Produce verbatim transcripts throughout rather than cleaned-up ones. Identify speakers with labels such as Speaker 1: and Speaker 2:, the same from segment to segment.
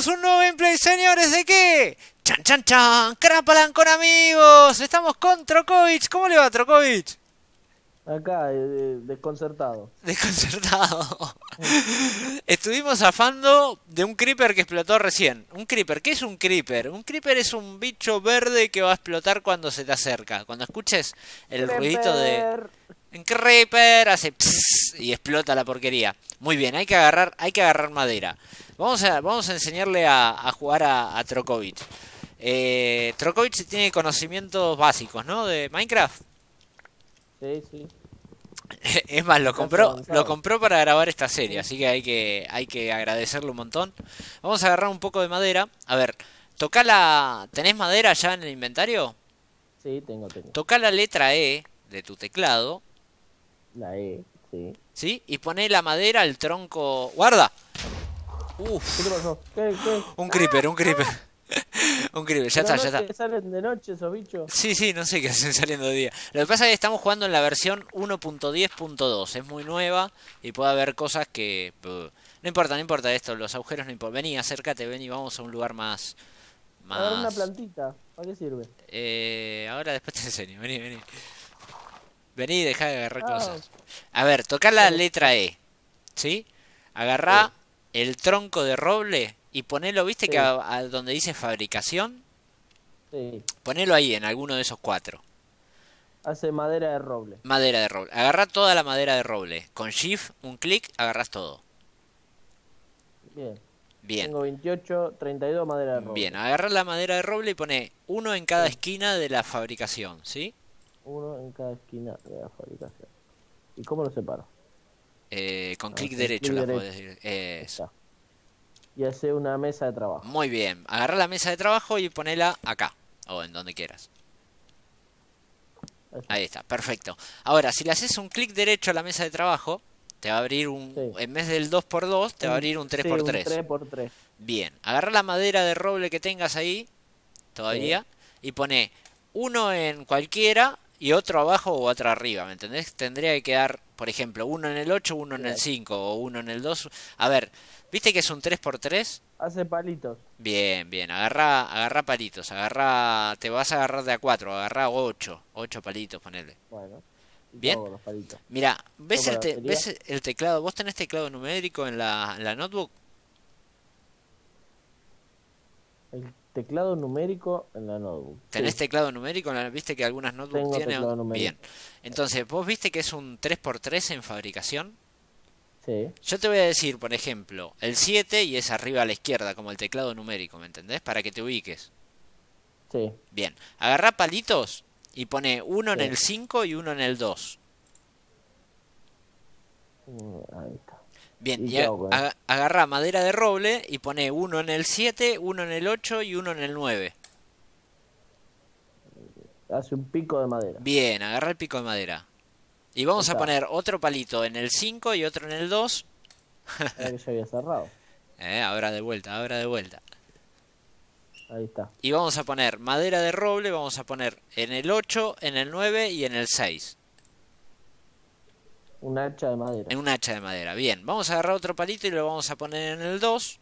Speaker 1: Bienvenidos a un nuevo gameplay, señores, ¿de qué? ¡Chan, chan, chan! ¡Crapalan con amigos! Estamos con Trokovic. ¿Cómo le va, Trokovic?
Speaker 2: Acá, eh, desconcertado.
Speaker 1: Desconcertado. Estuvimos zafando de un creeper que explotó recién. Un creeper, ¿qué es un creeper? Un creeper es un bicho verde que va a explotar cuando se te acerca. Cuando escuches el
Speaker 2: Creeper.
Speaker 1: ruidito de... Un creeper hace pss y explota la porquería. Muy bien, hay que agarrar, hay que agarrar madera. Vamos a, vamos a enseñarle a, a jugar a, a Trokovic. Eh, Trokovic tiene conocimientos básicos, ¿no? De Minecraft.
Speaker 2: Sí, sí.
Speaker 1: Es más, lo compró, lo compró para grabar esta serie, así que hay que, hay que agradecerle un montón. Vamos a agarrar un poco de madera. A ver, toca la... ¿Tenés madera ya en el inventario?
Speaker 2: Sí, tengo, tengo.
Speaker 1: Toca la letra E de tu teclado.
Speaker 2: La E, sí.
Speaker 1: ¿Sí? Y poné la madera al tronco... ¡Guarda! Uf.
Speaker 2: ¿Qué te pasó? ¿Qué, qué?
Speaker 1: Un creeper, un creeper. Un creeper, ya está,
Speaker 2: ¿Pero
Speaker 1: ya
Speaker 2: no
Speaker 1: está.
Speaker 2: te salen de noche esos bichos?
Speaker 1: Sí, sí, no sé qué hacen saliendo de día. Lo que pasa es que estamos jugando en la versión uno punto diez punto dos. Es muy nueva y puede haber cosas que... uh, no importa, no importa esto, los agujeros no importa. Vení, acércate, ven y vamos a un lugar más...
Speaker 2: A ver, una
Speaker 1: más...
Speaker 2: plantita. ¿Para qué sirve?
Speaker 1: Eh, ahora después te enseño, vení, vení. Vení y dejá de agarrar
Speaker 2: Ah,
Speaker 1: cosas. A ver, tocá la letra E, ¿sí? Agarrá el tronco de roble y ponelo, ¿viste
Speaker 2: Sí.
Speaker 1: que a, a donde dice fabricación?
Speaker 2: sí.
Speaker 1: Ponelo ahí, en alguno de esos cuatro.
Speaker 2: Hace madera de roble.
Speaker 1: Madera de roble. Agarrá toda la madera de roble. Con Shift, un clic, agarrás todo.
Speaker 2: Bien.
Speaker 1: Bien.
Speaker 2: Tengo veintiocho, treinta y dos madera de roble.
Speaker 1: Bien, agarrá la madera de roble y pone uno en cada
Speaker 2: Sí.
Speaker 1: esquina de la fabricación, ¿sí?
Speaker 2: Uno en cada esquina de la fabricación. ¿Y cómo lo separo?
Speaker 1: Eh, con
Speaker 2: Ah,
Speaker 1: clic
Speaker 2: con
Speaker 1: derecho
Speaker 2: clic
Speaker 1: las
Speaker 2: derecho.
Speaker 1: podés decir. Eso.
Speaker 2: Está. Y hace una mesa de trabajo.
Speaker 1: Muy bien. Agarrá la mesa de trabajo y ponela acá. O en donde quieras.
Speaker 2: Ahí está.
Speaker 1: Ahí está, perfecto. Ahora, si le haces un clic derecho a la mesa de trabajo, te va a abrir un...
Speaker 2: Sí.
Speaker 1: En vez del dos por dos, te va a abrir un tres por
Speaker 2: Sí,
Speaker 1: tres.
Speaker 2: un tres por tres.
Speaker 1: Bien, agarra la madera de roble que tengas ahí, todavía, y pone uno en cualquiera y otro abajo o otro arriba, ¿me entendés? Tendría que quedar, por ejemplo, uno en el ocho, uno en el
Speaker 2: Bien.
Speaker 1: cinco o uno en el dos. A ver, ¿viste que es un tres por tres?
Speaker 2: Hace palitos.
Speaker 1: Bien, bien, agarra, agarra palitos, agarra, te vas a agarrar de a cuatro, agarra ocho, ocho palitos, ponele.
Speaker 2: Bueno. ¿Y qué
Speaker 1: Bien.
Speaker 2: hago con los palitos?
Speaker 1: Mira, ¿ves
Speaker 2: ¿Toco
Speaker 1: el,
Speaker 2: la
Speaker 1: te-
Speaker 2: batería?
Speaker 1: ¿ves el teclado? ¿Vos tenés teclado numérico en la, en la notebook?
Speaker 2: El teclado numérico en la notebook.
Speaker 1: ¿Tenés
Speaker 2: Sí,
Speaker 1: teclado numérico? en la- ¿Viste que algunas notebooks
Speaker 2: tengo
Speaker 1: tienen?
Speaker 2: teclado numérico.
Speaker 1: Bien. Entonces, ¿vos viste que es un tres por tres en fabricación?
Speaker 2: Sí,
Speaker 1: Yo te voy a decir, por ejemplo, el siete y es arriba a la izquierda, como el teclado numérico, ¿me entendés? Para que te ubiques.
Speaker 2: sí.
Speaker 1: Bien. Agarrá palitos y pone uno en
Speaker 2: Sí.
Speaker 1: el cinco y uno en el dos.
Speaker 2: Mm, Ahí está.
Speaker 1: Bien,
Speaker 2: ¿Y
Speaker 1: y
Speaker 2: qué
Speaker 1: a-
Speaker 2: hago con
Speaker 1: aga- agarrá madera de roble y pone uno en el siete, uno en el ocho y uno en el nueve.
Speaker 2: Hace un pico de madera.
Speaker 1: Bien, agarrá el pico de madera. Y vamos a
Speaker 2: Está.
Speaker 1: poner otro palito en el cinco y otro en el dos.
Speaker 2: Era que ya había cerrado.
Speaker 1: Eh, ahora de vuelta, ahora de vuelta.
Speaker 2: Ahí está.
Speaker 1: Y vamos a poner madera de roble, vamos a poner en el ocho, en el nueve y en el seis.
Speaker 2: Un hacha de madera.
Speaker 1: En un hacha de madera. Bien, vamos a agarrar otro palito y lo vamos a poner en el dos.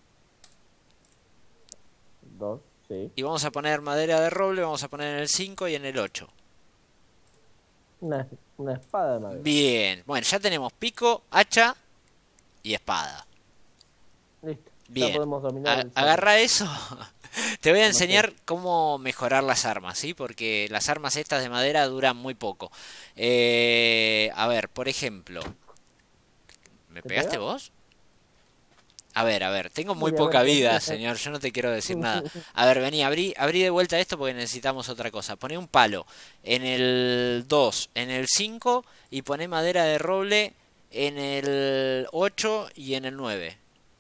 Speaker 2: Dos, sí.
Speaker 1: Y vamos a poner madera de roble, vamos a poner en el cinco y en el ocho.
Speaker 2: Una, una espada de madera.
Speaker 1: Bien, bueno, ya tenemos pico, hacha y espada.
Speaker 2: Listo.
Speaker 1: Bien,
Speaker 2: Ya podemos dominar
Speaker 1: A-
Speaker 2: el
Speaker 1: agarra eso. Te voy a
Speaker 2: No
Speaker 1: enseñar cómo mejorar las armas, ¿sí? Porque las armas estas de madera duran muy poco. Eh, a ver, por ejemplo. ¿Me
Speaker 2: ¿Te
Speaker 1: pegaste
Speaker 2: pega?
Speaker 1: vos? A ver, a ver, tengo muy
Speaker 2: Voy a ver
Speaker 1: poca
Speaker 2: qué-
Speaker 1: vida, señor, yo no te quiero decir nada. A ver, vení, abrí, abrí de vuelta esto porque necesitamos otra cosa. Poné un palo en el dos, en el cinco y poné madera de roble en el ocho y en el nueve.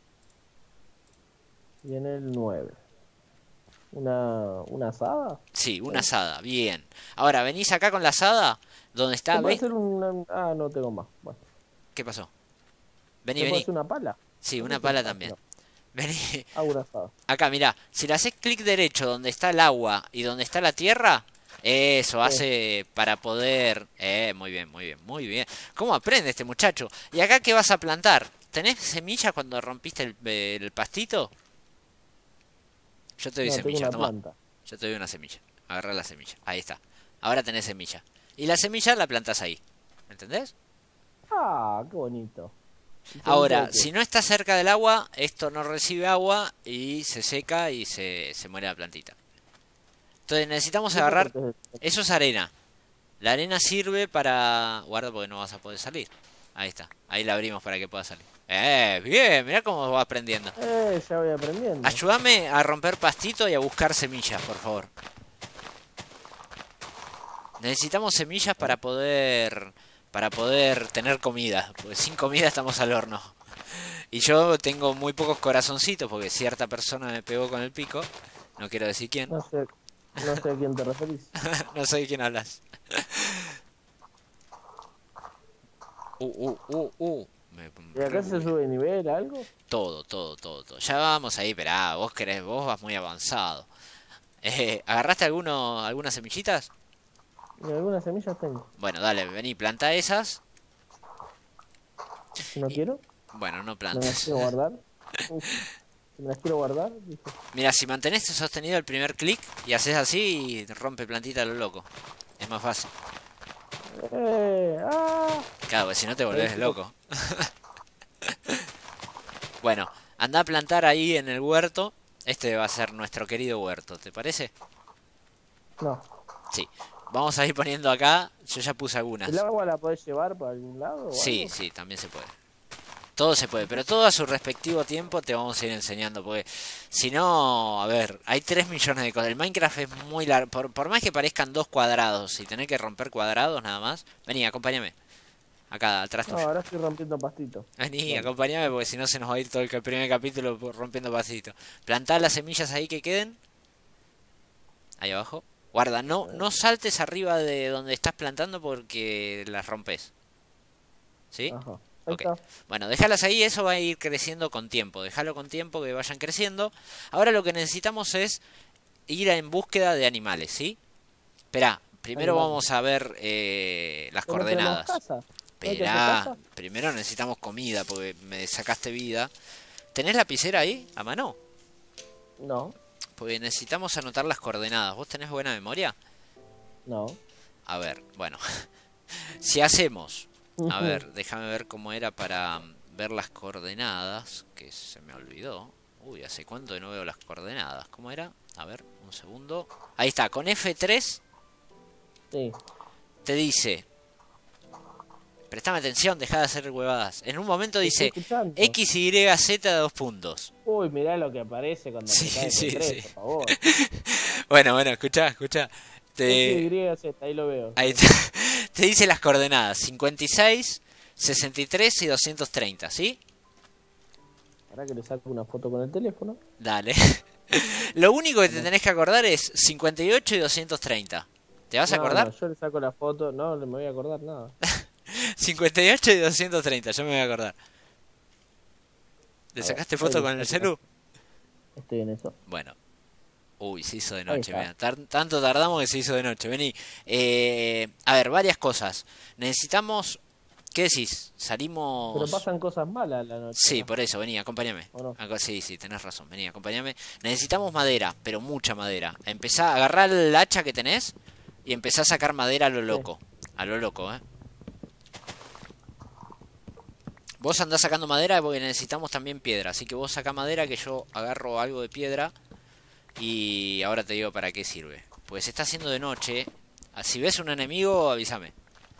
Speaker 2: Y en el nueve. Una, una asada.
Speaker 1: Sí, una asada, bien. Ahora, venís acá con la asada, donde está,
Speaker 2: ¿Se puede
Speaker 1: ¿ves?
Speaker 2: hacer una... Ah, no tengo más. Bueno.
Speaker 1: ¿Qué pasó? Vení,
Speaker 2: ¿Se puede
Speaker 1: vení.
Speaker 2: hacer una pala?
Speaker 1: Sí,
Speaker 2: No
Speaker 1: una
Speaker 2: sé,
Speaker 1: pala
Speaker 2: ah,
Speaker 1: también.
Speaker 2: no.
Speaker 1: Vení.
Speaker 2: Hago una asada.
Speaker 1: Acá, mirá, si le haces clic derecho donde está el agua y donde está la tierra, eso
Speaker 2: Sí.
Speaker 1: hace para poder... Eh, muy bien, muy bien, muy bien. ¿Cómo aprende este muchacho? ¿Y acá qué vas a plantar? ¿Tenés semillas cuando rompiste el, el pastito? Yo te doy
Speaker 2: No, tengo
Speaker 1: semilla,
Speaker 2: una
Speaker 1: toma.
Speaker 2: planta.
Speaker 1: Yo te doy una semilla. Agarra la semilla. Ahí está. Ahora tenés semilla. Y la semilla la plantas ahí. ¿Entendés?
Speaker 2: Ah, qué bonito. ¿Y semilla
Speaker 1: Ahora,
Speaker 2: de qué?
Speaker 1: si no está cerca del agua, esto no recibe agua y se seca y se, se muere la plantita. Entonces necesitamos
Speaker 2: ¿Y eso
Speaker 1: agarrar...
Speaker 2: por qué es?
Speaker 1: Eso es arena. La arena sirve para... Guarda porque no vas a poder salir. Ahí está. Ahí la abrimos para que pueda salir. Eh, bien. Mirá cómo vas aprendiendo.
Speaker 2: Eh, ya voy aprendiendo.
Speaker 1: Ayúdame a romper pastito y a buscar semillas, por favor. Necesitamos semillas para poder... Para poder tener comida. Porque sin comida estamos al horno. Y yo tengo muy pocos corazoncitos porque cierta persona me pegó con el pico. No quiero decir quién.
Speaker 2: No sé, no sé a quién te referís.
Speaker 1: No sé de quién hablas. Uh, uh, uh, uh. Me-
Speaker 2: ¿Y acá se sube nivel algo?
Speaker 1: Todo, todo, todo, todo. Ya vamos ahí, esperá, vos querés, vos vas muy avanzado. Eh, ¿agarraste alguno, algunas semillitas?
Speaker 2: Y algunas semillas tengo.
Speaker 1: Bueno, dale, vení, planta esas.
Speaker 2: Si no quiero,
Speaker 1: Bueno, no
Speaker 2: me las
Speaker 1: plantes.
Speaker 2: quiero guardar. Uf, si me las quiero guardar, dije.
Speaker 1: Mira, si mantenés sostenido el primer clic y haces así, rompe plantita a lo loco. Es más fácil.
Speaker 2: Eh, ah,
Speaker 1: Claro, porque si no te volvés
Speaker 2: Ahí,
Speaker 1: loco. Bueno, anda a plantar ahí en el huerto. Este va a ser nuestro querido huerto, ¿te parece?
Speaker 2: no.
Speaker 1: Sí. Vamos a ir poniendo acá. Yo ya puse algunas.
Speaker 2: ¿El agua la podés llevar para algún lado? O
Speaker 1: Sí,
Speaker 2: algo?
Speaker 1: sí, también se puede. Todo se puede, pero todo a su respectivo tiempo te vamos a ir enseñando, porque si no, a ver, hay tres millones de cosas. El Minecraft es muy largo, por, por más que parezcan dos cuadrados y tener que romper cuadrados nada más. Vení, acompáñame. Acá, atrás
Speaker 2: No,
Speaker 1: tuyo.
Speaker 2: ahora estoy rompiendo pastito.
Speaker 1: Vení,
Speaker 2: Dale.
Speaker 1: acompáñame porque si no se nos va a ir todo el ca- primer capítulo por- rompiendo pasitos. Plantá las semillas ahí que queden. Ahí abajo. Guarda, no, no saltes arriba de donde estás plantando porque las rompes. ¿Sí?
Speaker 2: Ajá. Ahí
Speaker 1: Ok.
Speaker 2: está.
Speaker 1: Bueno, déjalas ahí, eso va a ir creciendo con tiempo. Déjalo con tiempo que vayan creciendo. Ahora lo que necesitamos es ir en búsqueda de animales, ¿sí? Esperá, primero
Speaker 2: Animales.
Speaker 1: vamos a ver eh, las
Speaker 2: ¿No tenemos
Speaker 1: coordenadas.
Speaker 2: casa? ¿No hay que hacer
Speaker 1: Esperá,
Speaker 2: casa?
Speaker 1: primero necesitamos comida porque me sacaste vida. ¿Tenés lapicera ahí a mano?
Speaker 2: No,
Speaker 1: Porque necesitamos anotar las coordenadas. ¿Vos tenés buena memoria?
Speaker 2: no.
Speaker 1: A ver, bueno. Si hacemos... A ver, déjame ver cómo era para ver las coordenadas, que se me olvidó. Uy, hace cuánto que no veo las coordenadas. ¿Cómo era? A ver, un segundo. Ahí está, con F tres
Speaker 2: Sí.
Speaker 1: te dice... Prestame atención, deja de hacer huevadas. En un momento
Speaker 2: Te
Speaker 1: dice
Speaker 2: estoy escuchando.
Speaker 1: X, Y, Z, dos puntos.
Speaker 2: Uy, mirá lo que aparece cuando
Speaker 1: Sí,
Speaker 2: apretás
Speaker 1: sí,
Speaker 2: F tres,
Speaker 1: sí.
Speaker 2: por favor.
Speaker 1: Bueno, bueno, escuchá, escuchá. Te...
Speaker 2: X, Y, Z, ahí lo veo.
Speaker 1: Ahí te... te dice las coordenadas. cincuenta y seis, sesenta y tres y doscientos treinta, ¿sí?
Speaker 2: Ahora que le saco una foto con el teléfono.
Speaker 1: Dale. Lo único que te tenés que acordar es cincuenta y ocho y doscientos treinta. ¿Te vas a
Speaker 2: No,
Speaker 1: acordar?
Speaker 2: no, yo le saco la foto, no, no me voy a acordar nada.
Speaker 1: cincuenta y ocho y doscientos treinta, yo me voy a acordar. ¿Le
Speaker 2: A ver,
Speaker 1: sacaste
Speaker 2: ahí
Speaker 1: foto
Speaker 2: le
Speaker 1: con el
Speaker 2: saco.
Speaker 1: celu?
Speaker 2: Estoy en eso.
Speaker 1: Bueno. Uy, se hizo de
Speaker 2: Ahí
Speaker 1: noche,
Speaker 2: está.
Speaker 1: mira. Tar- tanto tardamos que se hizo de noche. Vení. Eh, a ver, varias cosas. Necesitamos... ¿Qué decís? Salimos...
Speaker 2: Pero pasan cosas malas la noche.
Speaker 1: Sí,
Speaker 2: ¿no?
Speaker 1: por eso, vení, acompáñame.
Speaker 2: ¿O no?
Speaker 1: Acá- Sí, sí, tenés razón, vení, acompáñame. Necesitamos madera, pero mucha madera. Empezá a agarrar el hacha que tenés y empezá a sacar madera a lo loco. A lo loco, eh. Vos andás sacando madera porque necesitamos también piedra. Así que vos sacá madera que yo agarro algo de piedra. Y ahora te digo para qué sirve. Pues se está haciendo de noche. Si ves un enemigo, avísame.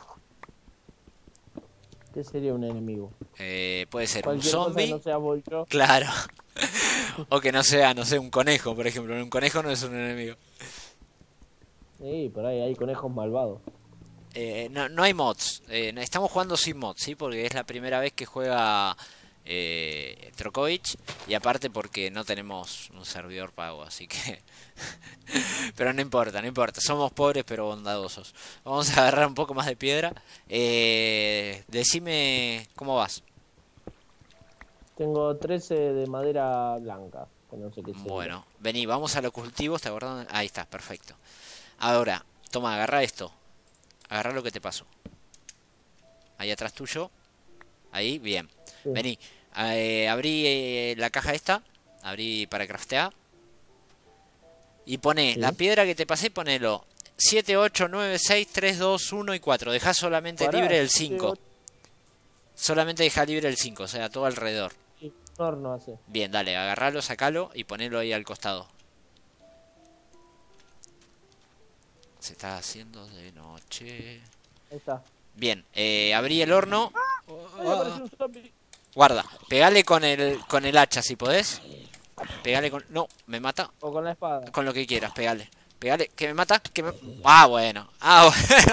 Speaker 2: ¿Qué sería un enemigo?
Speaker 1: Eh, puede ser un
Speaker 2: Cualquier cosa que
Speaker 1: zombie.
Speaker 2: no sea vos y yo.
Speaker 1: Claro. O que no sea, no sé, un conejo, por ejemplo. Un conejo no es un enemigo.
Speaker 2: Sí, por ahí hay conejos malvados.
Speaker 1: Eh, no, no hay mods. Eh, estamos jugando sin mods, ¿sí? Porque es la primera vez que juega eh, Trokovich. Y aparte porque no tenemos un servidor pago, así que... Pero no importa, no importa. Somos pobres pero bondadosos. Vamos a agarrar un poco más de piedra. Eh, decime cómo vas.
Speaker 2: Tengo trece de madera blanca, que no sé qué sería.
Speaker 1: Bueno, vení, vamos a los cultivos, ¿te acordás? Ahí está, perfecto. Ahora, toma, agarra esto. Agarra lo que te pasó. Ahí atrás tuyo. Ahí, bien.
Speaker 2: Sí.
Speaker 1: Vení, eh, abrí eh, la caja esta. Abrí para craftear. Y pone,
Speaker 2: Sí.
Speaker 1: la piedra que te pasé, ponelo siete, ocho, nueve, seis, tres, dos, uno y cuatro. Dejá solamente
Speaker 2: Pará,
Speaker 1: libre el
Speaker 2: siete,
Speaker 1: cinco.
Speaker 2: ocho,
Speaker 1: Solamente deja libre el cinco, o sea, todo alrededor.
Speaker 2: sí, un horno hace.
Speaker 1: Bien, dale, agarralo, sacalo y ponelo ahí al costado. Se está haciendo de noche.
Speaker 2: Ahí está.
Speaker 1: Bien, eh, abrí el horno.
Speaker 2: Ay, apareció un zombie.
Speaker 1: Guarda, pegale con el, con el hacha si podés. Pegale con... No, me mata.
Speaker 2: O con la espada.
Speaker 1: Con lo que quieras, pegale. Pegale, que me mata, que me... Ah, bueno. Ah, bueno.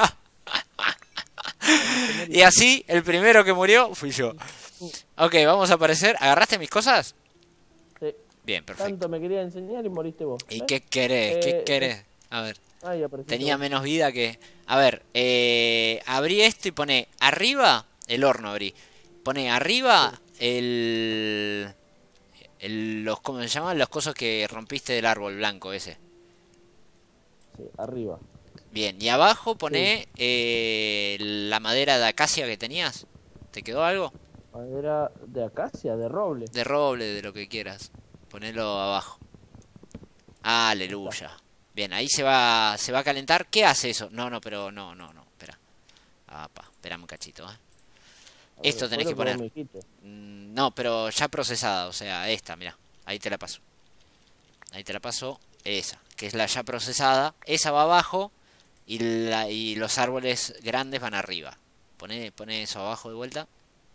Speaker 1: Y así, el primero que murió fui yo. Ok, vamos a aparecer. ¿Agarraste mis cosas?
Speaker 2: Sí.
Speaker 1: Bien, perfecto.
Speaker 2: Tanto me quería enseñar y moriste vos.
Speaker 1: ¿Y
Speaker 2: ¿ves?
Speaker 1: qué querés? ¿Qué
Speaker 2: Eh,
Speaker 1: querés? A ver,
Speaker 2: Ahí apareció.
Speaker 1: tenía
Speaker 2: todo.
Speaker 1: menos vida que... A ver, eh, abrí esto y pone arriba... El horno abrí. Pone arriba el... el los, ¿cómo se llaman? Los cosos que rompiste del árbol blanco ese.
Speaker 2: Sí, arriba.
Speaker 1: Bien, y abajo pone eh, la madera de acacia que tenías. ¿Te quedó algo?
Speaker 2: Madera de acacia, de roble.
Speaker 1: De roble, de lo que quieras. Ponelo abajo. Aleluya. Bien, ahí se va se va a calentar. ¿Qué hace eso? No, no, pero no, no, no. Espera. Apa, espérame un cachito, ¿eh?
Speaker 2: A ver,
Speaker 1: Esto tenés
Speaker 2: fue
Speaker 1: que
Speaker 2: lo vos
Speaker 1: poner.
Speaker 2: me dijiste.
Speaker 1: Mm, No, pero ya procesada, o sea, esta, mirá. Ahí te la paso. Ahí te la paso. Esa, que es la ya procesada. Esa va abajo y, la, y los árboles grandes van arriba. Pone, pone eso abajo de vuelta.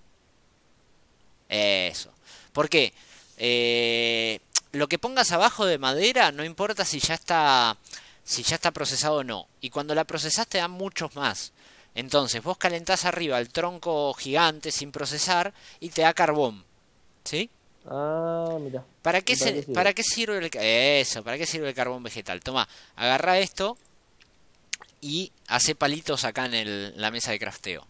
Speaker 1: Eso. ¿Por qué? Eh, lo que pongas abajo de madera no importa si ya está si ya está procesado o no. Y cuando la procesás te dan muchos más. Entonces vos calentás arriba el tronco gigante sin procesar y te da carbón. ¿Sí?
Speaker 2: Ah, mira.
Speaker 1: ¿Para qué,
Speaker 2: ¿Y para
Speaker 1: se-
Speaker 2: qué sirve?
Speaker 1: ¿Para qué sirve el, ca- eso? ¿Para qué sirve el carbón vegetal? Toma, agarra esto y hace palitos acá en el- la mesa de crafteo.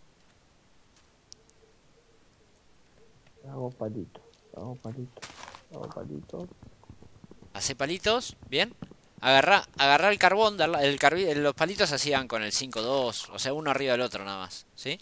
Speaker 2: Hago palito. Hago palito. Hago palito.
Speaker 1: Hace palitos, ¿bien? Agarra, agarra el carbón, darla- el carbi- los palitos se hacían con el cinco dos, o sea, uno arriba del otro nada más, ¿sí?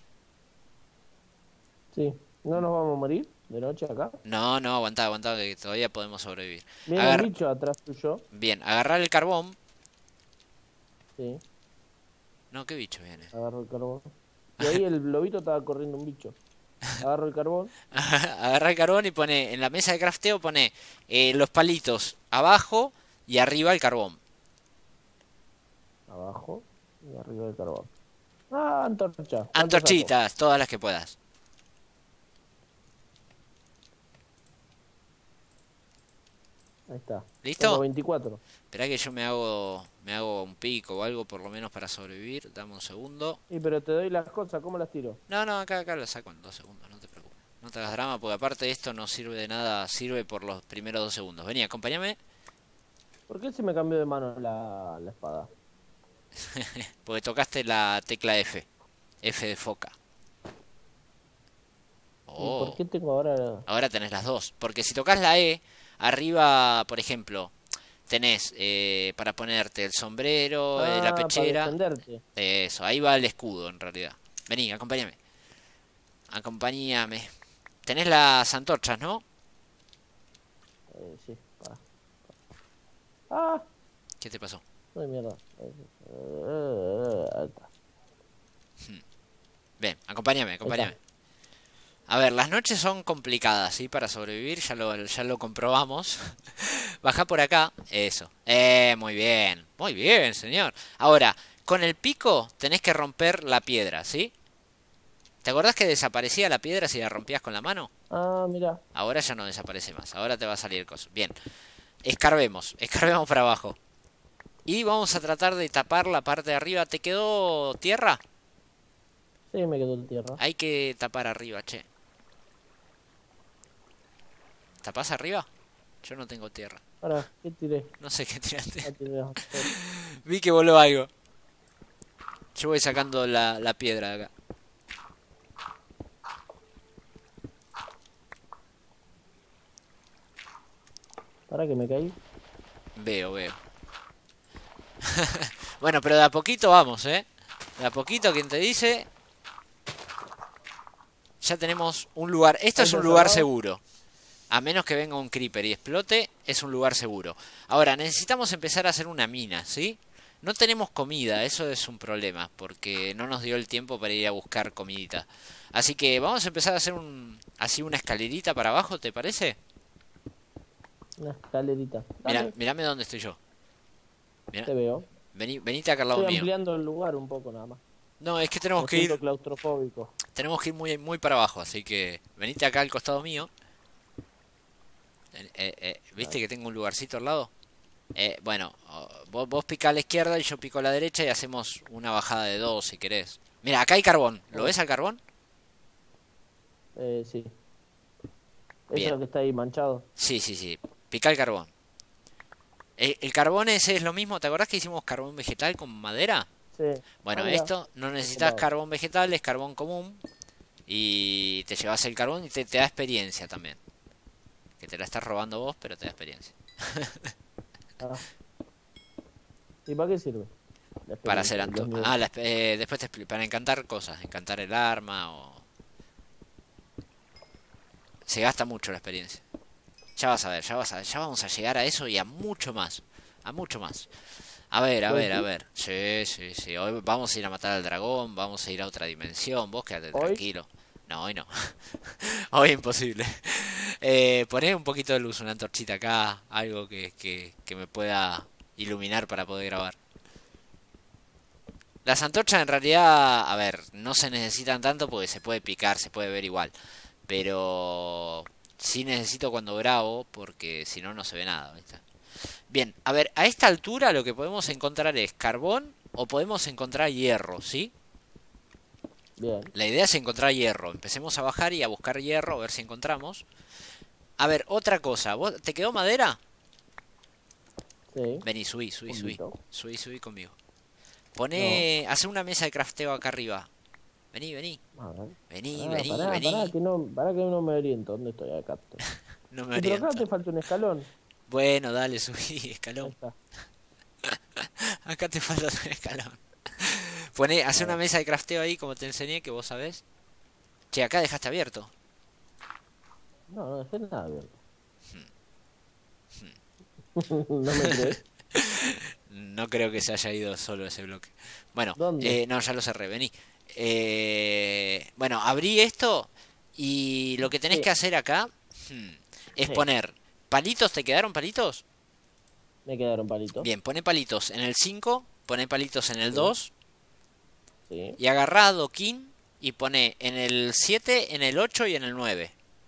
Speaker 2: Sí. ¿No nos vamos a morir de noche acá?
Speaker 1: No, no, aguantá, aguantá, que todavía podemos sobrevivir.
Speaker 2: Viene
Speaker 1: Agar-
Speaker 2: un bicho atrás tuyo.
Speaker 1: Bien, agarrar el carbón.
Speaker 2: Sí.
Speaker 1: No, ¿qué bicho viene?
Speaker 2: Agarro el carbón. Y ahí el lobito estaba corriendo un bicho. Agarro el carbón.
Speaker 1: Agarra el carbón y pone, en la mesa de crafteo pone eh, los palitos abajo y arriba el carbón.
Speaker 2: Abajo. Y arriba el carbón. Ah, antorcha. ¿Cuánto saco?
Speaker 1: Antorchitas, todas las que puedas.
Speaker 2: Ahí está.
Speaker 1: ¿Listo?
Speaker 2: Tengo veinticuatro.
Speaker 1: Esperá que yo me hago me hago un pico o algo por lo menos para sobrevivir. Dame un segundo.
Speaker 2: Y pero te doy las cosas, ¿cómo las tiro?
Speaker 1: No, no, acá, acá lo saco en dos segundos, no te preocupes. No te hagas drama porque aparte esto no sirve de nada, sirve por los primeros dos segundos. Vení, acompáñame.
Speaker 2: ¿Por qué se me cambió de mano la, la espada?
Speaker 1: Porque tocaste la tecla F. F de foca.
Speaker 2: ¿Y
Speaker 1: Oh.
Speaker 2: por qué tengo ahora...?
Speaker 1: Ahora tenés las dos. Porque si tocas la E, arriba, por ejemplo, tenés eh, para ponerte el sombrero, eh, la
Speaker 2: Ah, para
Speaker 1: pechera.
Speaker 2: defenderte.
Speaker 1: Eso, ahí va el escudo en realidad. Vení, acompáñame. Acompáñame. Tenés las antorchas, ¿no?
Speaker 2: Eh, sí, para. Ah,
Speaker 1: ¿Qué te pasó?
Speaker 2: no hay mierda. Eh, ahí está.
Speaker 1: Ven, acompáñame, acompáñame. A ver, las noches son complicadas, ¿sí? Para sobrevivir, ya lo, ya lo comprobamos. Baja por acá. Eso. Eh, muy bien. Muy bien, señor. Ahora, con el pico tenés que romper la piedra, ¿sí? ¿Te acordás que desaparecía la piedra si la rompías con la mano?
Speaker 2: Ah, mira.
Speaker 1: Ahora ya no desaparece más. Ahora te va a salir cosa. Bien. Escarbemos. Escarbemos para abajo. Y vamos a tratar de tapar la parte de arriba. ¿Te quedó tierra?
Speaker 2: Sí, me quedó en tierra.
Speaker 1: Hay que tapar arriba, che. ¿Tapás arriba? Yo no tengo tierra.
Speaker 2: Ahora, ¿qué tiré?
Speaker 1: No sé qué
Speaker 2: Ah,
Speaker 1: tiraste.
Speaker 2: tiré.
Speaker 1: Vi que voló algo. Yo voy sacando la, la piedra de acá.
Speaker 2: Para que me caí.
Speaker 1: Veo, veo. Bueno, pero de a poquito vamos, ¿eh? De a poquito, quien te dice... Ya tenemos un lugar... Esto es un lugar seguro. A menos que venga un creeper y explote, es un lugar seguro. Ahora, necesitamos empezar a hacer una mina, ¿sí? No tenemos comida, eso es un problema, porque no nos dio el tiempo para ir a buscar comidita. Así que vamos a empezar a hacer un, así una escalerita para abajo, ¿te parece?
Speaker 2: Una escalerita.
Speaker 1: Mira,
Speaker 2: Dale,
Speaker 1: mirame dónde estoy yo. Mirá,
Speaker 2: te veo.
Speaker 1: vení, venite acá al lado
Speaker 2: Estoy
Speaker 1: mío.
Speaker 2: ampliando el lugar un poco nada más.
Speaker 1: No, es que tenemos
Speaker 2: Me
Speaker 1: que
Speaker 2: siento
Speaker 1: ir,
Speaker 2: claustrofóbico.
Speaker 1: tenemos que ir muy, muy para abajo, así que venite acá al costado mío. Eh, eh, eh, ¿Viste que tengo un lugarcito al lado? Eh, bueno, oh, vos, vos picá a la izquierda y yo pico a la derecha y hacemos una bajada de dos si querés. Mira, acá hay carbón. ¿Lo ves al carbón?
Speaker 2: Eh, sí. Eso es
Speaker 1: Bien.
Speaker 2: lo que está ahí manchado.
Speaker 1: Sí, sí, sí. Pica el carbón. El, el carbón ese es lo mismo. ¿Te acordás que hicimos carbón vegetal con madera?
Speaker 2: Sí.
Speaker 1: Bueno,
Speaker 2: Ah, mira.
Speaker 1: esto no necesitas
Speaker 2: Ocupado.
Speaker 1: carbón vegetal, es carbón común. Y te llevas el carbón y te, te da experiencia también. Que te la estás robando vos, pero te da experiencia.
Speaker 2: Ah. ¿Y para qué sirve? La
Speaker 1: Para
Speaker 2: experiencia,
Speaker 1: hacer
Speaker 2: los
Speaker 1: anto...
Speaker 2: niveles.
Speaker 1: Ah, la espe- eh, después te explico. Para encantar cosas. Encantar el arma o... Se gasta mucho la experiencia. Ya vas a ver, ya vas a ver. Ya vamos a llegar a eso y a mucho más. A mucho más. A ver, a
Speaker 2: ¿Vos
Speaker 1: ver, a
Speaker 2: decís?
Speaker 1: ver. Sí, sí, sí. Hoy vamos a ir a matar al dragón. Vamos a ir a otra dimensión. Vos quédate
Speaker 2: ¿Hoy?
Speaker 1: tranquilo. No, hoy no. Hoy imposible. Eh, poné un poquito de luz, una antorchita acá. Algo que, que, que me pueda iluminar para poder grabar. Las antorchas en realidad, a ver, no se necesitan tanto porque se puede picar, se puede ver igual. Pero sí necesito cuando grabo porque si no, no se ve nada, ¿viste? Bien, a ver, a esta altura lo que podemos encontrar es carbón o podemos encontrar hierro, ¿sí?
Speaker 2: Bien.
Speaker 1: La idea es encontrar hierro. Empecemos a bajar y a buscar hierro, a ver si encontramos. A ver, otra cosa. ¿Vos, ¿te quedó madera?
Speaker 2: Sí.
Speaker 1: Vení, subí, subí,
Speaker 2: Un
Speaker 1: subí.
Speaker 2: poquito.
Speaker 1: Subí, subí conmigo. Poné... Hacé una mesa de crafteo acá arriba. Vení, vení.
Speaker 2: A ver.
Speaker 1: Vení,
Speaker 2: Pará,
Speaker 1: vení,
Speaker 2: pará,
Speaker 1: vení.
Speaker 2: pará, que no, pará que no me oriento. ¿Dónde estoy? Acá estoy.
Speaker 1: No me
Speaker 2: Sí, pero acá
Speaker 1: oriento.
Speaker 2: te falta un escalón.
Speaker 1: Bueno, dale, subí,
Speaker 2: Ahí
Speaker 1: escalón.
Speaker 2: está.
Speaker 1: Acá te falta un escalón. Poné, hacé
Speaker 2: A
Speaker 1: una
Speaker 2: ver.
Speaker 1: mesa de crafteo ahí, como te enseñé, que vos sabés. Che, acá dejaste abierto.
Speaker 2: No, no dejé nada abierto. ¿No me crees?
Speaker 1: No creo que se haya ido solo ese bloque. Bueno,
Speaker 2: ¿Dónde?
Speaker 1: eh, no, ya lo cerré, vení. Eh, bueno, abrí esto y lo que tenés
Speaker 2: Sí,
Speaker 1: que hacer acá hmm, es
Speaker 2: sí.
Speaker 1: poner palitos. ¿Te quedaron palitos?
Speaker 2: Me quedaron palitos.
Speaker 1: Bien, poné palitos en el cinco, poné palitos en el
Speaker 2: Sí,
Speaker 1: dos
Speaker 2: sí.
Speaker 1: y agarrá adoquín y poné en el siete, en el ocho y en el nueve.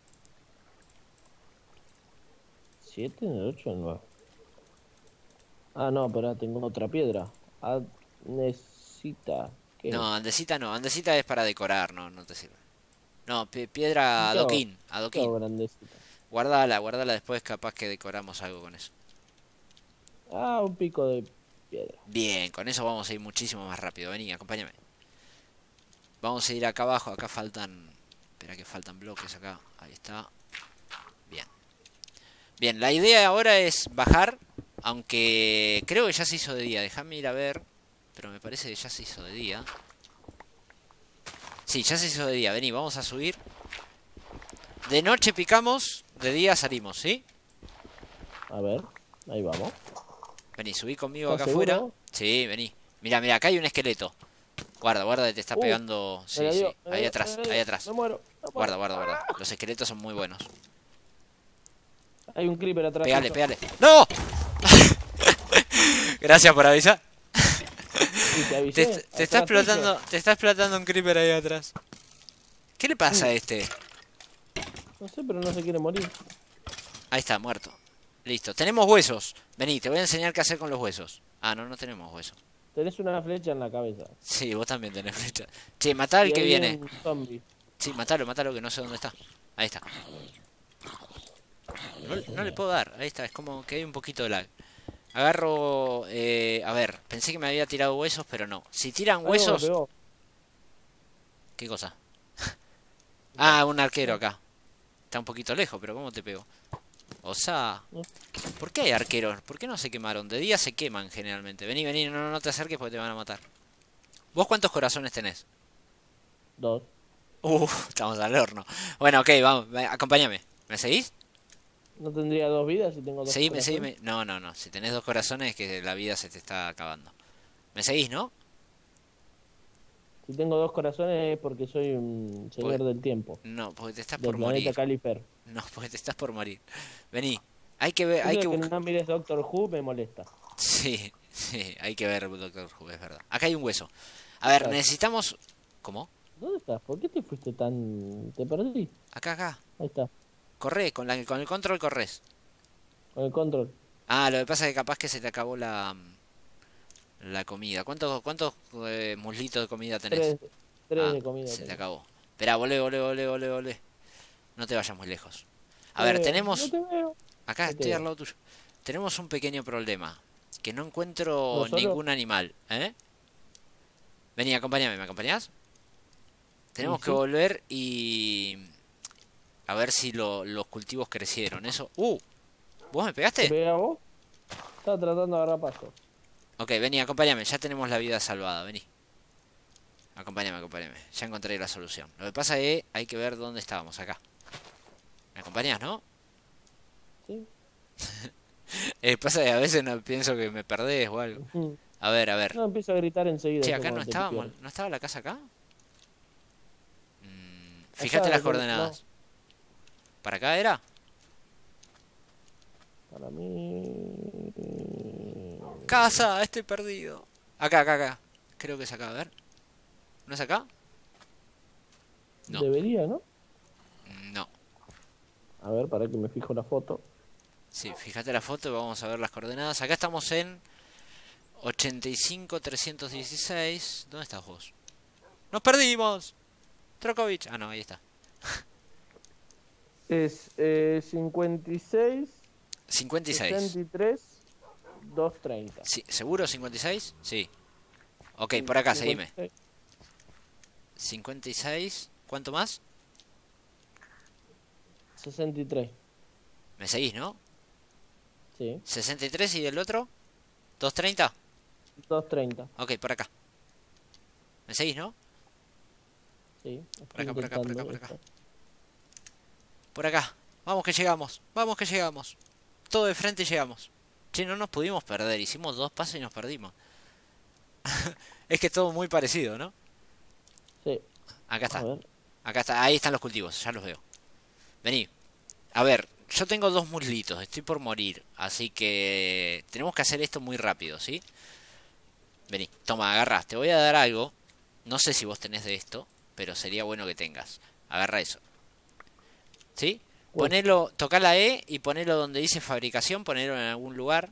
Speaker 2: ¿Siete en el ocho en el nueve? Ah, no, pero tengo otra piedra. Ah, necesita. ¿Qué
Speaker 1: No,
Speaker 2: es?
Speaker 1: andesita no, andesita es para decorar, no, no te sirve. No, pi-
Speaker 2: ¿Y
Speaker 1: piedra
Speaker 2: qué hago?
Speaker 1: adoquín,
Speaker 2: ¿Qué hago
Speaker 1: adoquín.
Speaker 2: grandecita?
Speaker 1: Guardala, guardala después, capaz que decoramos algo con eso.
Speaker 2: Ah, un pico de piedra.
Speaker 1: Bien, con eso vamos a ir muchísimo más rápido. Vení, acompáñame. Vamos a ir acá abajo, acá faltan... Espera que faltan bloques acá. Ahí está. Bien. Bien, la idea ahora es bajar, aunque creo que ya se hizo de día. Déjame ir a ver, pero me parece que ya se hizo de día. Sí, ya se hizo de día. Vení, vamos a subir. De noche picamos, de día salimos, ¿sí?
Speaker 2: A ver, ahí vamos.
Speaker 1: Vení, subí conmigo
Speaker 2: ¿Estás
Speaker 1: acá afuera.
Speaker 2: seguro?
Speaker 1: Sí, vení. Mira, mira, acá hay un esqueleto. Guarda, guarda, que te está
Speaker 2: Uh,
Speaker 1: pegando.
Speaker 2: me
Speaker 1: Sí,
Speaker 2: la
Speaker 1: sí.
Speaker 2: dio, me la
Speaker 1: Ahí
Speaker 2: dio,
Speaker 1: atrás,
Speaker 2: me la
Speaker 1: ahí
Speaker 2: dio.
Speaker 1: atrás.
Speaker 2: Me muero, me
Speaker 1: Guarda,
Speaker 2: muero.
Speaker 1: guarda, guarda. Los esqueletos son muy buenos.
Speaker 2: Hay un creeper atrás.
Speaker 1: Pégale,
Speaker 2: tuyo.
Speaker 1: pégale. ¡No! Gracias por avisar.
Speaker 2: Sí, te
Speaker 1: Te,
Speaker 2: avisé.
Speaker 1: te
Speaker 2: atrás
Speaker 1: está
Speaker 2: tuyo.
Speaker 1: explotando, te está explotando un creeper ahí atrás. ¿Qué le pasa a este?
Speaker 2: No sé, pero no se quiere morir.
Speaker 1: Ahí está, muerto. Listo. Tenemos huesos. Vení, te voy a enseñar qué hacer con los huesos. Ah, no, no tenemos huesos.
Speaker 2: Tenés una flecha en la cabeza.
Speaker 1: Sí, vos también tenés flecha. Che, matá al
Speaker 2: Y
Speaker 1: que
Speaker 2: ahí
Speaker 1: viene.
Speaker 2: un zombie.
Speaker 1: Sí, matalo, matalo, que no sé dónde está. Ahí está. No, no le puedo dar. Ahí está, es como que hay un poquito de lag. Agarro... Eh, a ver, pensé que me había tirado huesos, pero no. Si tiran
Speaker 2: Algo me
Speaker 1: huesos...
Speaker 2: pegó.
Speaker 1: ¿Qué cosa? Ah, un arquero acá. Está un poquito lejos, pero ¿cómo te pego? O sea...
Speaker 2: No.
Speaker 1: ¿Por qué hay arqueros? ¿Por qué no se quemaron? De día se queman generalmente. Vení, vení, no, no te acerques porque te van a matar. ¿Vos cuántos corazones tenés?
Speaker 2: Dos.
Speaker 1: Uh, estamos al horno. Bueno, ok, vamos, ve, acompáñame. ¿Me seguís?
Speaker 2: ¿No tendría dos vidas si tengo dos
Speaker 1: Seguime,
Speaker 2: corazones?
Speaker 1: seguime. No, no, no. Si tenés dos corazones es que la vida se te está acabando. ¿Me seguís, no?
Speaker 2: Si tengo dos corazones es porque soy un
Speaker 1: Porque-
Speaker 2: señor del tiempo.
Speaker 1: No, porque te estás
Speaker 2: Del
Speaker 1: por
Speaker 2: planeta
Speaker 1: morir.
Speaker 2: Califer.
Speaker 1: No, porque te estás por morir. Vení. Hay que ver,
Speaker 2: Eso
Speaker 1: hay
Speaker 2: de
Speaker 1: que
Speaker 2: que
Speaker 1: buscar.
Speaker 2: no mires Doctor Who me molesta.
Speaker 1: Sí, sí, hay que ver Doctor Who, es verdad. Acá hay un hueso. A ver,
Speaker 2: Estás.
Speaker 1: necesitamos. ¿Cómo?
Speaker 2: ¿Dónde estás? ¿Por qué te fuiste tan...? ¿Te perdí?
Speaker 1: Acá, acá.
Speaker 2: Ahí está,
Speaker 1: Corre, con la, con el control corres.
Speaker 2: con el control.
Speaker 1: Ah, lo que pasa es que capaz que se te acabó la la comida. ¿Cuántos cuántos eh, muslitos de comida tenés?
Speaker 2: Tres, tres
Speaker 1: Ah,
Speaker 2: de comida.
Speaker 1: se te
Speaker 2: tengo.
Speaker 1: acabó. Espera, volvé, volvé, volvé, volvé, volvé. No te vayas muy lejos. A
Speaker 2: Te
Speaker 1: ver,
Speaker 2: veo,
Speaker 1: tenemos.
Speaker 2: No te veo.
Speaker 1: Acá
Speaker 2: no te
Speaker 1: estoy al
Speaker 2: veo.
Speaker 1: lado tuyo. Tenemos un pequeño problema. Que no encuentro
Speaker 2: ¿Uno solo?
Speaker 1: ningún animal. ¿Eh? Vení, acompáñame, ¿me acompañás? Tenemos
Speaker 2: ¿Y
Speaker 1: que
Speaker 2: sí?
Speaker 1: volver y. A ver si lo- los cultivos crecieron. Eso. ¡Uh! ¿Vos me
Speaker 2: ¿Te
Speaker 1: pegaste?
Speaker 2: pegué a vos? Estaba tratando de agarrar paso.
Speaker 1: Ok, vení, acompáñame. Ya tenemos la vida salvada. Vení. Acompáñame, acompáñame. Ya encontré la solución. Lo que pasa es que hay que ver dónde estábamos. Acá. ¿Me acompañás, no?
Speaker 2: ¿Sí?
Speaker 1: Eh, pasa que a veces no pienso que me perdés o algo.
Speaker 2: Ujú.
Speaker 1: A ver, a ver.
Speaker 2: No, empiezo a gritar enseguida.
Speaker 1: Che,
Speaker 2: yo
Speaker 1: acá no
Speaker 2: cuando te
Speaker 1: estábamos.
Speaker 2: pierdo.
Speaker 1: ¿No estaba la casa acá? Mm,
Speaker 2: Allá,
Speaker 1: fíjate las
Speaker 2: no,
Speaker 1: coordenadas. ¿Para acá era?
Speaker 2: Para mí...
Speaker 1: Casa, estoy perdido. Acá, acá, acá. Creo que es acá, a ver. ¿No es acá? No.
Speaker 2: Debería, ¿no?
Speaker 1: No.
Speaker 2: A ver, para que me fijo la foto.
Speaker 1: Sí, fíjate la foto y vamos a ver las coordenadas. Acá estamos en ochenta y cinco trescientos dieciséis. ¿Dónde estás vos? ¡Nos perdimos! Trokovic. Ah, no, ahí está.
Speaker 2: Es eh, cincuenta y seis,
Speaker 1: cincuenta y seis.
Speaker 2: sesenta y tres, doscientos treinta.
Speaker 1: Sí, ¿seguro cincuenta y seis? Sí. Ok, por acá, seguime.
Speaker 2: cincuenta y seis,
Speaker 1: cincuenta y seis. ¿Cuánto más?
Speaker 2: sesenta y tres.
Speaker 1: ¿Me seguís, no?
Speaker 2: Sí.
Speaker 1: sesenta y tres y el otro. ¿doscientos treinta?
Speaker 2: doscientos treinta.
Speaker 1: Ok, por acá. ¿Me seguís, no?
Speaker 2: Sí.
Speaker 1: Por acá, por acá, por acá, por acá.
Speaker 2: esto.
Speaker 1: Por acá. Vamos que llegamos. Vamos que llegamos. Todo de frente y llegamos. Che, no nos pudimos perder. Hicimos dos pasos y nos perdimos. Es que es todo muy parecido, ¿no?
Speaker 2: Sí.
Speaker 1: Acá
Speaker 2: A
Speaker 1: está.
Speaker 2: ver.
Speaker 1: Acá está. Ahí están los cultivos. Ya los veo. Vení. A ver. Yo tengo dos muslitos. Estoy por morir. Así que... Tenemos que hacer esto muy rápido, ¿sí? Vení. Toma, agarrá. Te voy a dar algo. No sé si vos tenés de esto. Pero sería bueno que tengas. Agarra eso. ¿Sí?
Speaker 2: Bueno.
Speaker 1: Ponelo, toca la E y ponelo donde dice fabricación, ponelo en algún lugar.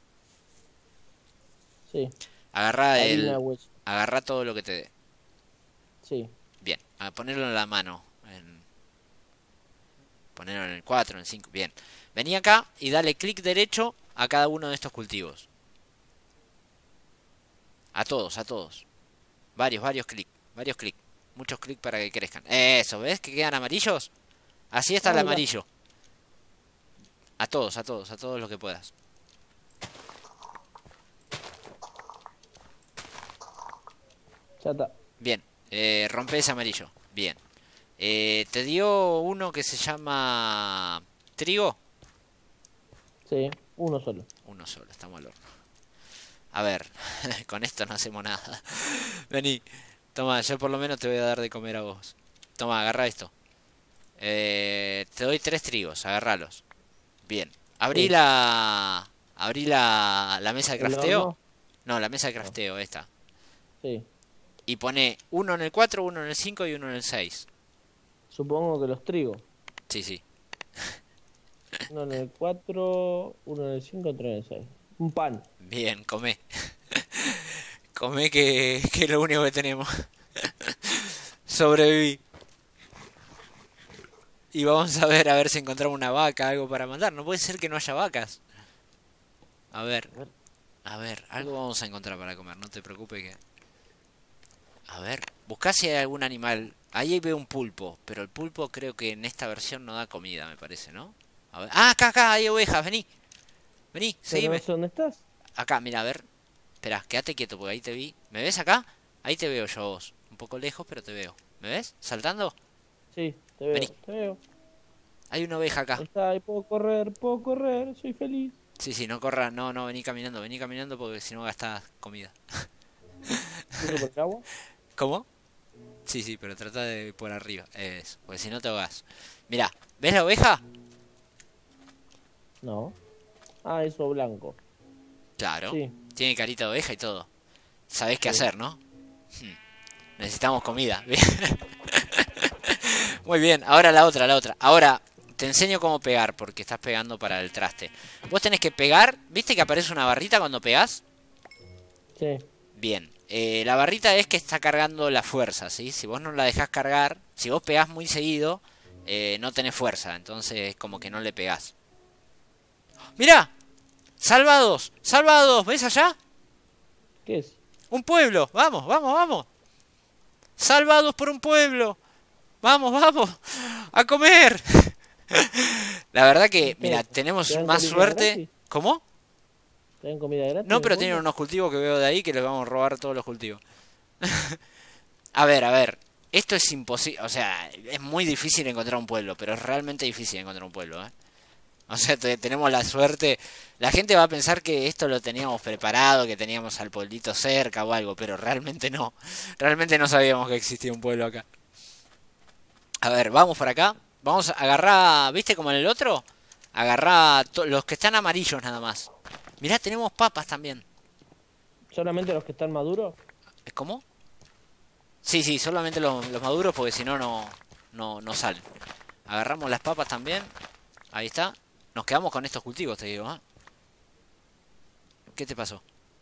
Speaker 2: Sí.
Speaker 1: Agarra
Speaker 2: Harina,
Speaker 1: el,
Speaker 2: hueso.
Speaker 1: agarra todo lo que te dé.
Speaker 2: Sí.
Speaker 1: Bien, a ponerlo en la mano. En, ponerlo en el cuatro, en el cinco, bien. Vení acá y dale clic derecho a cada uno de estos cultivos. A todos, a todos. Varios, varios clics, varios clics. Muchos clics para que crezcan. Eso, ¿ves que quedan amarillos? Así está
Speaker 2: Ah,
Speaker 1: el
Speaker 2: mira.
Speaker 1: amarillo. A todos, a todos, a todos los que puedas.
Speaker 2: Ya está.
Speaker 1: Bien, eh, rompe ese amarillo. Bien. Eh, ¿te dio uno que se llama trigo?
Speaker 2: Sí. Uno solo.
Speaker 1: Uno solo, estamos al horno. A ver, con esto no hacemos nada. Vení, toma, yo por lo menos te voy a dar de comer a vos. Toma, agarra esto. Eh, te doy tres trigos, agarralos. Bien. Abrí
Speaker 2: Sí.
Speaker 1: la... Abrí la, la mesa de
Speaker 2: ¿El
Speaker 1: crafteo.
Speaker 2: horno?
Speaker 1: No, la mesa de crafteo, esta.
Speaker 2: Sí.
Speaker 1: Y pone uno en el cuatro, uno en el cinco y uno en el seis.
Speaker 2: Supongo que los trigo.
Speaker 1: Sí, sí.
Speaker 2: Uno en el cuatro, uno en el cinco, otro en el seis. Un pan.
Speaker 1: Bien, comé. Comé que, que es lo único que tenemos. Sobreviví. Y vamos a ver a ver si encontramos una vaca, algo para mandar. No puede ser que no haya vacas. A ver. A ver, algo vamos a encontrar para comer, no te preocupes que... A ver, buscá si hay algún animal. Ahí veo un pulpo, pero el pulpo creo que en esta versión no da comida, me parece, ¿no? A ver. Ah, acá, acá, hay ovejas, vení. Vení,
Speaker 2: Pero
Speaker 1: seguime.
Speaker 2: no sé dónde estás.
Speaker 1: Acá, mira, a ver. Espera, quédate quieto porque ahí te vi. ¿Me ves acá? Ahí te veo yo a vos. Un poco lejos, pero te veo. ¿Me ves? ¿Saltando?
Speaker 2: Sí, te veo.
Speaker 1: Vení.
Speaker 2: Te veo.
Speaker 1: Hay una oveja acá.
Speaker 2: Ahí está, ahí puedo correr, puedo correr, soy feliz.
Speaker 1: Sí, sí, no corra, no, no, vení caminando, vení caminando porque si no gastás comida.
Speaker 2: ¿Cruzo por el agua?
Speaker 1: ¿Cómo? Sí, sí, pero trata de por arriba, eso, porque si no te ahogás. Mirá, ¿ves la oveja?
Speaker 2: No. Ah, eso blanco.
Speaker 1: Claro,
Speaker 2: Sí,
Speaker 1: tiene carita de oveja y todo. Sabés qué
Speaker 2: sí.
Speaker 1: hacer, ¿no? Hmm, necesitamos comida. Bien. Muy bien, ahora la otra, la otra. Ahora, te enseño cómo pegar, porque estás pegando para el traste. Vos tenés que pegar, ¿viste que aparece una barrita cuando pegás?
Speaker 2: Sí.
Speaker 1: Bien, eh, la barrita es que está cargando la fuerza, ¿sí? Si vos no la dejás cargar, si vos pegás muy seguido, eh, no tenés fuerza, entonces como que no le pegás. ¡Mirá! ¡Salvados! ¡Salvados! ¿Ves allá?
Speaker 2: ¿Qué es?
Speaker 1: ¡Un pueblo! ¡Vamos, vamos, vamos! ¡Salvados por un pueblo! ¡Vamos, vamos! ¡A comer! La verdad que, mira,
Speaker 2: ¿Te
Speaker 1: tenemos
Speaker 2: dan
Speaker 1: más
Speaker 2: comida
Speaker 1: suerte.
Speaker 2: gratis?
Speaker 1: ¿Cómo?
Speaker 2: ¿Te dan comida gratis?
Speaker 1: No,
Speaker 2: en el
Speaker 1: pero tienen
Speaker 2: pueblo?
Speaker 1: unos cultivos que veo de ahí que les vamos a robar todos los cultivos. A ver, a ver. Esto es imposible. O sea, es muy difícil encontrar un pueblo, pero es realmente difícil encontrar un pueblo, ¿eh? O sea, te- tenemos la suerte. La gente va a pensar que esto lo teníamos preparado, que teníamos al pueblito cerca o algo, pero realmente no. Realmente no sabíamos que existía un pueblo acá. A ver, vamos por acá. Vamos a agarrar, ¿viste como en el otro? Agarrar to- los que están amarillos nada más. Mirá, tenemos papas también.
Speaker 2: ¿Solamente los que están maduros?
Speaker 1: ¿Cómo? Sí, sí, solamente los, los maduros porque si no, no, no, no salen. Agarramos las papas también. Ahí está. Nos quedamos con estos cultivos, te digo, ¿eh? ¿Qué te pasó?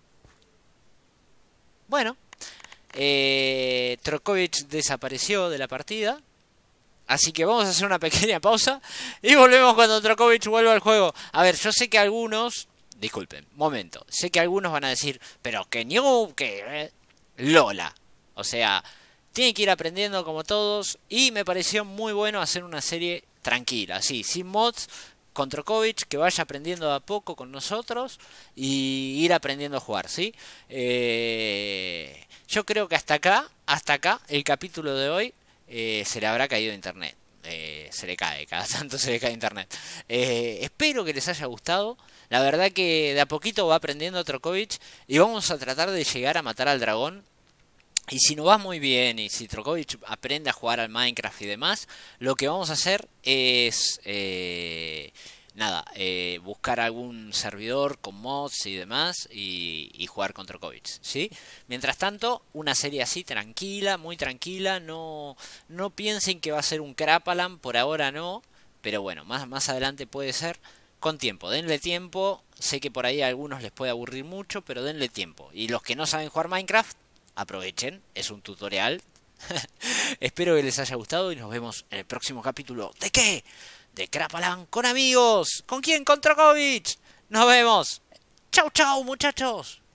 Speaker 1: Bueno. Eh, Trokovic desapareció de la partida. Así que vamos a hacer una pequeña pausa. Y volvemos cuando Trokovic vuelva al juego. A ver, yo sé que algunos... Disculpen, momento. Sé que algunos van a decir... Pero que New... Que... eh, Lola. O sea... Tiene que ir aprendiendo como todos. Y me pareció muy bueno hacer una serie tranquila. Así, sin mods. Con Trokovic. Que vaya aprendiendo de a poco con nosotros. Y ir aprendiendo a jugar, ¿sí? Eh, yo creo que hasta acá... Hasta acá, el capítulo de hoy... Eh, se le habrá caído internet. Eh, se le cae, cada tanto se le cae internet. Eh, espero que les haya gustado. La verdad que de a poquito va aprendiendo Trokovic. Y vamos a tratar de llegar a matar al dragón. Y si no va muy bien, y si Trokovic aprende a jugar al Minecraft y demás, lo que vamos a hacer es... Eh, nada, eh, buscar algún servidor con mods y demás y, y jugar con Trokovic, ¿sí? Mientras tanto, una serie así tranquila, muy tranquila, no, no piensen que va a ser un Crapalan, por ahora no, pero bueno, más, más adelante puede ser, con tiempo, denle tiempo, sé que por ahí a algunos les puede aburrir mucho, pero denle tiempo, y los que no saben jugar Minecraft, aprovechen, es un tutorial. Espero que les haya gustado y nos vemos en el próximo capítulo. ¿De qué? De Crapalan con amigos. ¿Con quién? Con Trokovic. Nos vemos. Chau, chau, muchachos.